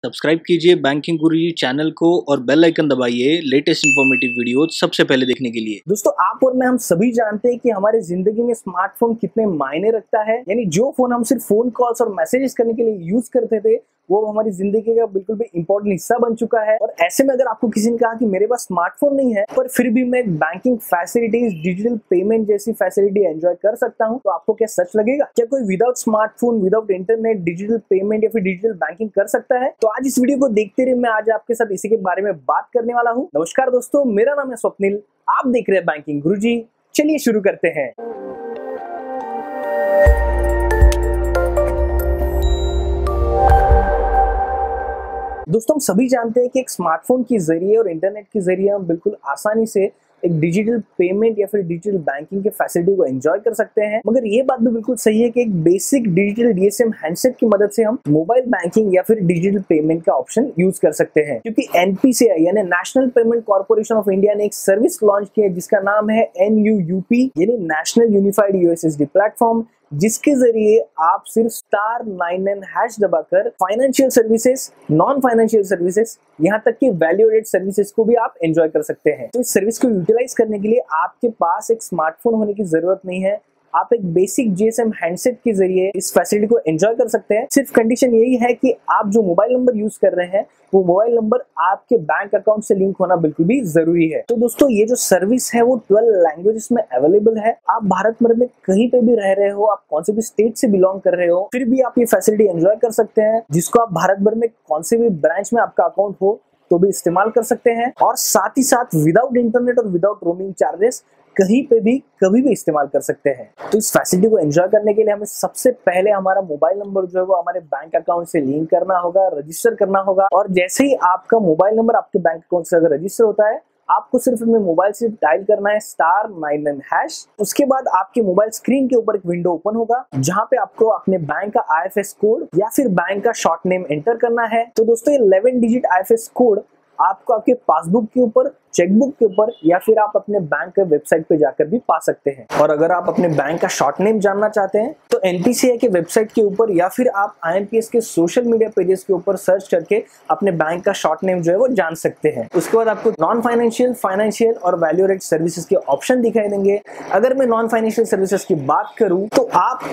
Subscribe कीजिए banking गुरुजी channel को और बेल आइकन दबाइए लेटेस्ट इन्फॉर्मेटिव वीडियो सबसे पहले देखने के लिए। दोस्तों आप और मैं हम सभी जानते हैं कि हमारी जिंदगी में स्मार्टफोन कितने मायने रखता है। यानी जो फोन हम सिर्फ फोन कॉल्स और मैसेजेस करने के लिए यूज करते थे वो हमारी जिंदगी का बिल्कुल भी इंपॉर्टेंट हिस्सा बन चुका है। और ऐसे में अगर आपको किसी ने कहा कि मेरे पास स्मार्टफोन नहीं है पर फिर भी मैं बैंकिंग फैसिलिटीज, डिजिटल पेमेंट जैसी फैसिलिटी एंजॉय कर सकता हूं, तो आपको क्या सच लगेगा? क्या कोई without smartphone, without internet, digital payment या फिर डिजिटल बैंकिंग कर सकता है? तो आज इस वीडियो को देखते रहिए, मैं आज आपके साथ इसी के बारे में बात करने वाला हूँ। नमस्कार दोस्तों, मेरा नाम है स्वप्निल, आप देख रहे हैं बैंकिंग गुरुजी। चलिए शुरू करते हैं। दोस्तों हम सभी जानते हैं कि एक स्मार्टफोन के जरिए और इंटरनेट के जरिए हम बिल्कुल आसानी से एक डिजिटल पेमेंट या फिर डिजिटल बैंकिंग के फैसिलिटी को एंजॉय कर सकते हैं। मगर ये बात भी बिल्कुल सही है कि एक बेसिक डिजिटल डीएसएम हैंडसेट की मदद से हम मोबाइल बैंकिंग या फिर डिजिटल पेमेंट का ऑप्शन यूज कर सकते हैं, क्योंकि एनपीसीआई यानी national payment corporation of India ने एक सर्विस लॉन्च की है जिसका नाम है NUUP यानी नेशनल यूनिफाइड यूएसएसडी प्लेटफॉर्म, जिसके जरिए आप सिर्फ *99# दबाकर financial services, non financial services, यहाँ तक कि वैल्यू एडेड सर्विसेज को भी आप एंजॉय कर सकते हैं। तो इस सर्विस को यूटिलाइज करने के लिए आपके पास एक स्मार्टफोन होने की जरूरत नहीं है, आप एक बेसिक जीएसएम हैंडसेट के जरिए इस फैसिलिटी को एंजॉय कर सकते हैं। सिर्फ कंडीशन यही है कि आप जो मोबाइल नंबर यूज कर रहे हैं वो मोबाइल नंबर आपके बैंक अकाउंट से लिंक होना बिल्कुल भी जरूरी है। तो दोस्तों ये जो सर्विस है वो 12 लैंग्वेजेस में अवेलेबल है। आप भारत भर में कहीं पे भी रह रहे हो, आप कौन से भी स्टेट से बिलोंग कर रहे हो, फिर भी आप ये फैसिलिटी एंजॉय कर सकते हैं, जिसको आप भारत भर में कौन से भी ब्रांच में आपका अकाउंट हो तो भी इस्तेमाल कर सकते हैं। और साथ ही साथ विदाउट इंटरनेट और विदाउट रोमिंग चार्जेस कहीं पे भी कभी भी इस्तेमाल कर सकते हैं। तो इस फैसिलिटी को एंजॉय करने के लिए हमें सबसे पहले हमारा मोबाइल नंबर जो है वो हमारे बैंक अकाउंट से लिंक करना होगा, रजिस्टर करना होगा। और जैसे ही आपका मोबाइल नंबर आपके बैंक अकाउंट से अगर रजिस्टर होता है, आपको सिर्फ अपने मोबाइल से डायल करना है *99#। उसके बाद आपके मोबाइल स्क्रीन के ऊपर एक विंडो ओपन होगा जहां पे आपको अपने बैंक का IFS कोड या फिर बैंक का शॉर्ट नेम एंटर करना है। तो दोस्तों ये 11 डिजिट IFS कोड आपको आपके पासबुक के ऊपर, चेकबुक के ऊपर या फिर आप अपने बैंक के वेबसाइट पे जाकर भी पा सकते हैं। और अगर आप अपने बैंक का शॉर्ट नेम जानना चाहते हैं तो एनपीसीआई के वेबसाइट के ऊपर या फिर आप IMPS के सोशल मीडिया पेजेस के ऊपर सर्च करके अपने बैंक का शॉर्ट नेम जो है वो जान सकते हैं। उसके बाद आपको नॉन फाइनेंशियल, फाइनेंशियल और वैल्यू एडेड सर्विसेज के ऑप्शन दिखाई देंगे। अगर मैं नॉन फाइनेंशियल सर्विसेज की बात करूं तो आप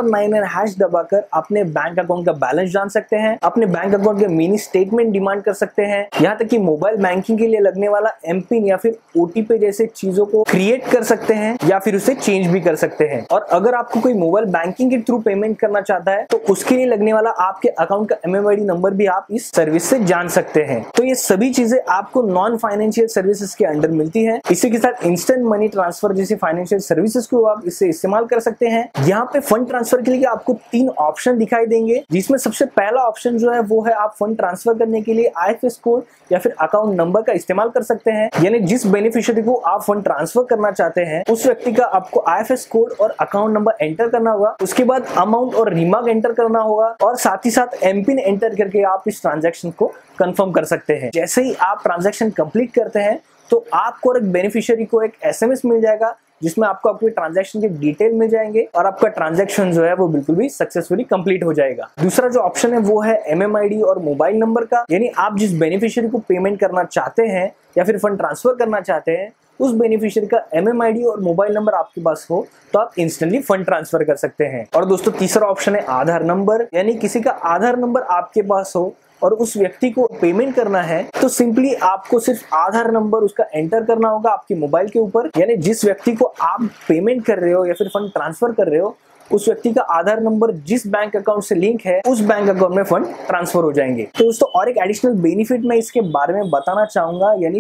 *99# दबाकर अपने बैंक अकाउंट का बैलेंस जान सकते हैं, अपने बैंक अकाउंट के मिनी स्टेटमेंट डिमांड कर सकते हैं, यहाँ तक कि मोबाइल बैंकिंग के लिए लगने वाला एमपिन या फिर OTP जैसे चीजों को क्रिएट कर सकते हैं या फिर उसे चेंज भी कर सकते हैं। और अगर आपको कोई मोबाइल बैंकिंग के थ्रू पेमेंट करना चाहता है तो उसके लिए लगने वाला आपके अकाउंट का MMID नंबर भी आप इस सर्विस से जान सकते हैं। तो ये सभी चीजें आपको नॉन फाइनेंशियल सर्विसेज के अंडर मिलती है। इसी के साथ इंस्टेंट मनी ट्रांसफर जैसी फाइनेंशियल सर्विसेज को आप इससे इस्तेमाल कर सकते हैं। यहाँ पे फंड ट्रांसफर के लिए आपको 3 ऑप्शन दिखाई देंगे, जिसमें सबसे पहला ऑप्शन जो है वो है आप फंड ट्रांसफर करने के लिए IFS कोड या फिर अकाउंट नंबर का इस्तेमाल कर सकते हैं। यानी जिस बेनिफिशियरी को आप फंड ट्रांसफर करना चाहते हैं उस व्यक्ति का आपको IFS कोड और अकाउंट नंबर एंटर करना होगा। उसके बाद अमाउंट और रिमार्क एंटर करना होगा और साथ ही साथ एमपिन एंटर करके आप इस ट्रांजैक्शन को कंफर्म कर सकते हैं। जैसे ही आप ट्रांजैक्शन कंप्लीट करते हैं तो आपको और एक बेनिफिशियरी को एक SMS मिल जाएगा जिसमें आपको आपके ट्रांजैक्शन के डिटेल मिल जाएंगे और आपका ट्रांजैक्शन जो है वो बिल्कुल भी सक्सेसफुली कंप्लीट हो जाएगा। दूसरा जो ऑप्शन है वो है MMID और मोबाइल नंबर का, यानी आप जिस बेनिफिशियरी को पेमेंट करना चाहते हैं या फिर फंड ट्रांसफर करना चाहते हैं उस बेनिफिशियरी का MMID और मोबाइल नंबर आपके पास हो तो आप इंस्टेंटली फंड ट्रांसफर कर सकते हैं। और दोस्तों तीसरा ऑप्शन है आधार नंबर, यानी किसी का आधार नंबर आपके पास हो और उस व्यक्ति को पेमेंट करना है तो सिंपली आपको सिर्फ आधार नंबर उसका एंटर करना होगा आपके मोबाइल के ऊपर। यानी जिस व्यक्ति को आप पेमेंट कर रहे हो या फिर फंड ट्रांसफर कर रहे हो उस व्यक्ति का आधार नंबर जिस बैंक अकाउंट से लिंक है उस बैंक अकाउंट में फंड ट्रांसफर हो जाएंगे। तो दोस्तों और एक एडिशनल बेनिफिट मैं इसके बारे में बताना चाहूंगा, यानी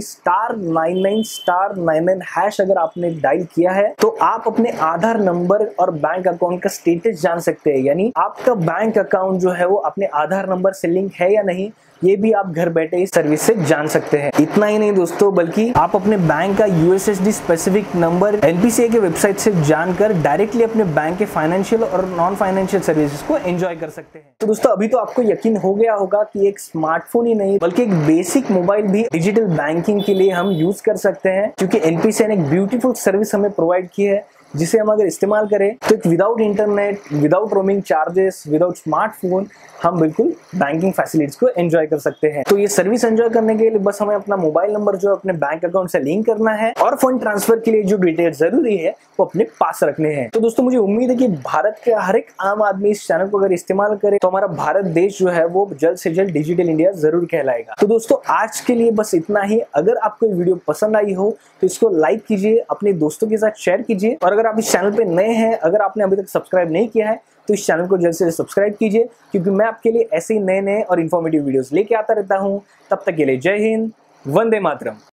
*99*99# अगर आपने डायल किया है तो आप अपने आधार नंबर और बैंक अकाउंट का स्टेटस जान सकते हैं। यानी आपका बैंक अकाउंट जो है वो अपने आधार नंबर से लिंक है या नहीं, ये भी आप घर बैठे इस सर्विस से जान सकते हैं। इतना ही नहीं दोस्तों, बल्कि आप अपने बैंक का USSD स्पेसिफिक नंबर NPCI के वेबसाइट से जानकर डायरेक्टली अपने बैंक के फाइनेंशियल और नॉन फाइनेंशियल सर्विसेज को एंजॉय कर सकते हैं। तो दोस्तों अभी तो आपको यकीन हो गया होगा कि एक स्मार्टफोन ही नहीं बल्कि एक बेसिक मोबाइल भी डिजिटल बैंकिंग के लिए हम यूज कर सकते हैं, क्योंकि NPCI ने एक ब्यूटीफुल सर्विस हमें प्रोवाइड की है जिसे हम अगर इस्तेमाल करें तो एक without internet, without roaming charges, without smartphone हम बिल्कुल बैंकिंग फैसिलिटीज को एंजॉय कर सकते हैं। तो ये सर्विस एंजॉय करने के लिए बस हमें अपना मोबाइल नंबर जो अपने बैंक अकाउंट से लिंक करना है और फंड ट्रांसफर के लिए जो डिटेल जरूरी है वो अपने पास रखने हैं। तो दोस्तों मुझे उम्मीद है कि भारत के हर एक आम आदमी इस चैनल को अगर इस्तेमाल करे तो हमारा भारत देश जो है वो जल्द से जल्द डिजिटल इंडिया जरूर कहलाएगा। तो दोस्तों आज के लिए बस इतना ही। अगर आपको ये वीडियो पसंद आई हो तो इसको लाइक कीजिए, अपने दोस्तों के साथ शेयर कीजिए, और अगर आप इस चैनल पे नए हैं, अगर आपने अभी तक सब्सक्राइब नहीं किया है तो इस चैनल को जल्द से जल्द सब्सक्राइब कीजिए, क्योंकि मैं आपके लिए ऐसे ही नए नए और इन्फॉर्मेटिव वीडियोस लेके आता रहता हूँ। तब तक के लिए जय हिंद, वंदे मातरम।